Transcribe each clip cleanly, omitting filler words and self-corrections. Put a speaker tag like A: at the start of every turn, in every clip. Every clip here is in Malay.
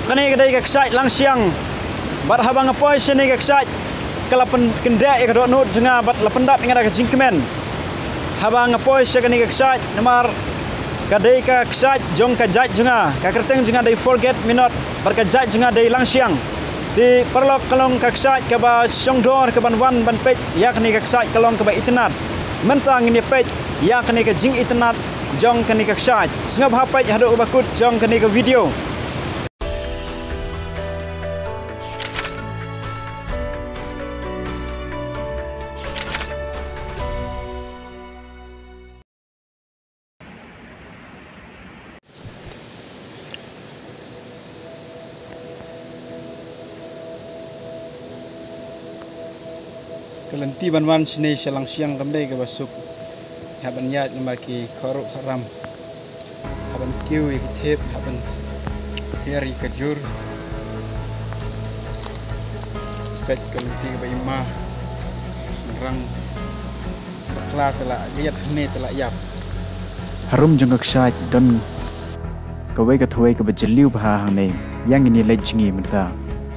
A: kani kedai keksai lang siang. Bat habang apoi sini keksai kalapan kendek ke dok nut jenga bat lapendap ingada ke jingkemen. Habang apoi sekani keksai namar kadai keksai jong ka jaj jenga ka kerteng jenga dai forget minot bar ka jaj jenga dai lang siang. Di perlok kalong keksai ke ba songdor ke ban wan ban pej ya kani keksai kalong ke ba internet. Mentang ini pej ya kani ke jing internet jong kani keksai. Sengap hapai hadok bakut jong kani ke video. Kelanti banwan sini selang siang kembali ke basuk haban yat lemaki koruk haram haban kiu ikitip haban heri kejur pet kelanti ke baima serang bakla telah lihat ni telah yap harum jengak syait dan kawai ketuai ke bejeliu bahang ni yang ini lejengi mentah.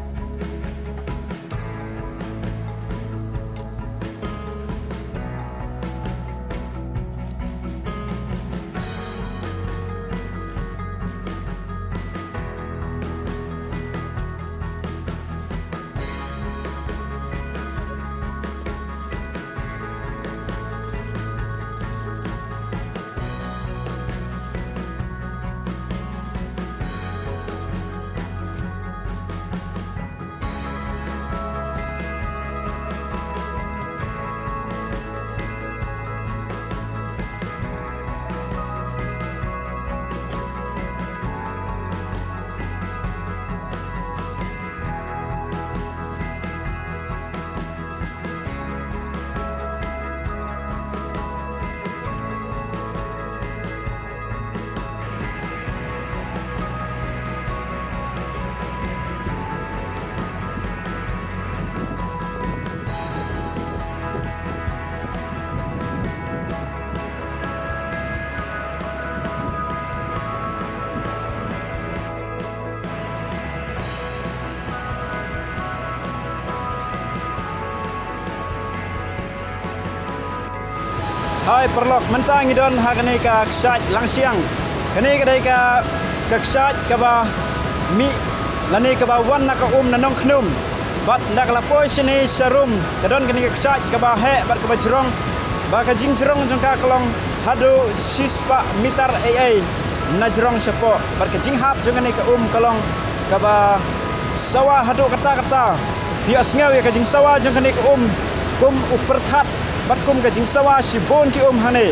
A: Hai perlok mentang idon hakani ka keksat lang siang. Kani kedai ka keksat ka ba mi lani ka ba wan nak nanong knum. Bat nak lapoi sini serum kadon kani keksat ka ba he bat ka ba jerong ba ka jing jerong jongka kolong hadu sispa mitar ai na jerong sepo bat ka jing hap jongani ka kolong ka ba sawah hadu kata-kata. Dia sengaw ya ka jing sawah jongkani ka kum uperthat bat kum ka jing sawa si bon ki hane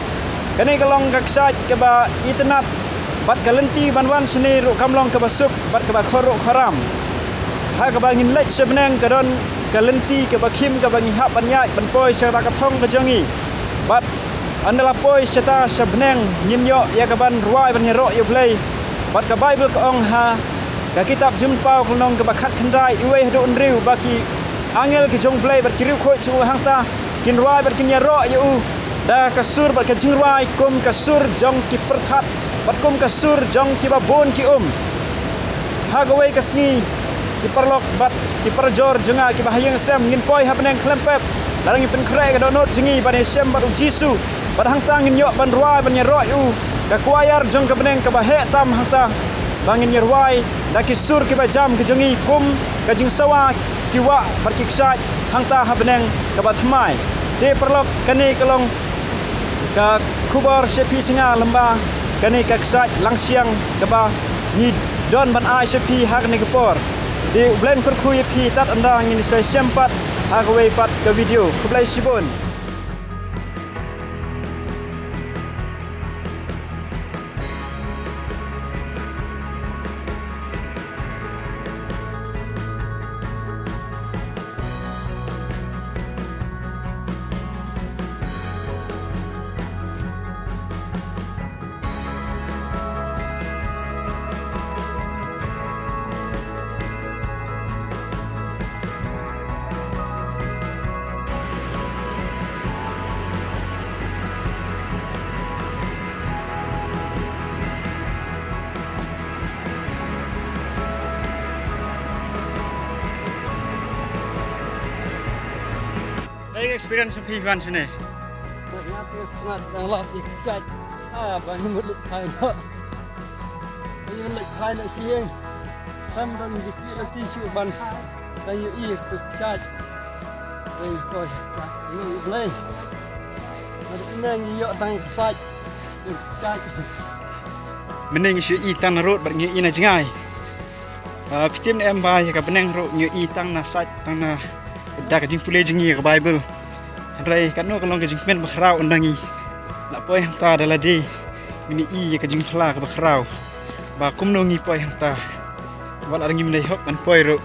A: kani kalong kaksat ke ba internet bat kalenti banwan seni ru kamlong ke basuk bat ke ba khorok haram ha ka ba ngin lek sebeneng kadon kalenti ke ba khim ke ba ngihap banyai banpoi serta ka thong ke jangi bat andala poi serta sebeneng nyinyo ya ka ban ruai ban nyero yo play bat ka bible ka ong ha ka kitab jumpau kulong ke ba khat khandai iwe hadu unriu baki angel ke jong play bat kiriu khoi chu hangta kin ruai bat kin nyero yu da kasur bat ka jing ruai kum kasur jong ki perthat bat kum kasur jong ki babon ki ha gawai kasni ki perlok bat ki perjor jenga ki bahayang sem ngin poi ha peneng klempep larang pen krai ka donot jengi ban sem bat jisu bat hangta ngin yo ban ruai ban nyero yu ka kuayar jong ka peneng ka bahe tam hangta bangin nyerwai da ki sur ki bajam ki jengi kum ka jing sawa ki wa bat ki ksat hangta ha peneng ka bat mai de perlok kani kalong ka kubar sepi singa lembah kani ka ksat lang siang ka ba ni don ban ai sepi ha kani kepor de blen kurku pi tat anda ngin sai sempat ha ka wei pat ka video kublai sibon. Đây experience of Ivan sini.
B: Nanti sangat yang latih cat. Bagi mulut kain. Bagi mulut kain nak siang. Sam dan dikit latih syuban. Dan you cat. Đây coi. Ini boleh. Ada ini yo tang cat. Cat.
A: Mending isu tang narut bagi ina jengai. Pitim ni embai ka beneng ro nyu tang na sat tang na dak jing pule jingi ka Bible. Rai kanu kalong ka jing men bakrau undangi. Nak poi hanta adalah di mini ka jing thla ka bakrau. Ba kumno ngi poi hanta. Wal arangi mendai hok man poi ro.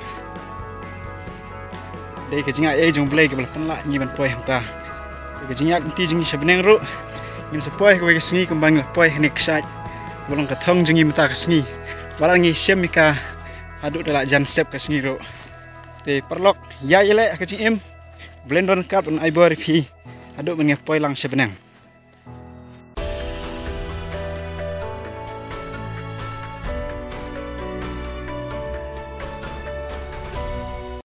A: Dei ka jinga jong play ka bal panla ngi man poi hanta. Ka jinga ti jingi sa beneng ro. Ngin sa poi ka we sngi kumbang la poi nek sat. Bolong ka thong jingi mata ka sngi. Wal arangi semika aduk dalam jan sep ke sini ro. Te perlok ya ile ke cing im blendon kap on ibor pi aduk mengepoi lang sebenang.